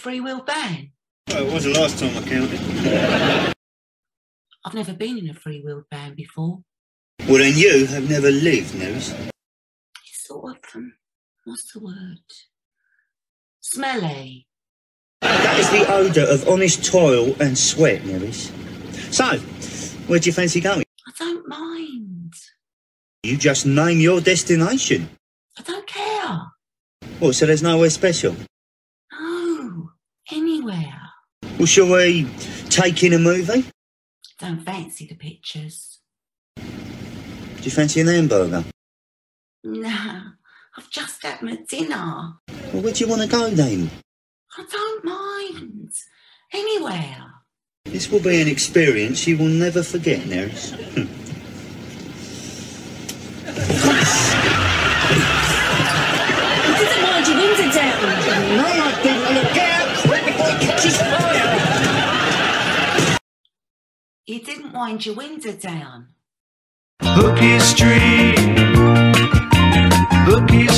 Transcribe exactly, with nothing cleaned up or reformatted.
three-wheel van? Well, it was the last time I counted. I've never been in a three-wheel van before. Well, then you have never lived, Nerys. It's sort of, um, what's the word? Smelly. That is the odour of honest toil and sweat, Nerys. So, where do you fancy going? I don't mind. You just name your destination. I don't care. What, so there's nowhere special? No, anywhere. Well, shall we take in a movie? Don't fancy the pictures. Do you fancy an hamburger? Nah, I've just had my dinner. Well, where do you want to go then? I don't mind. Anywhere. This will be an experience you will never forget, Nerys. You didn't mind your window down. No, I didn't. Look out! Quick before it catches fire! You didn't wind your window down. Hooky Street, Hooky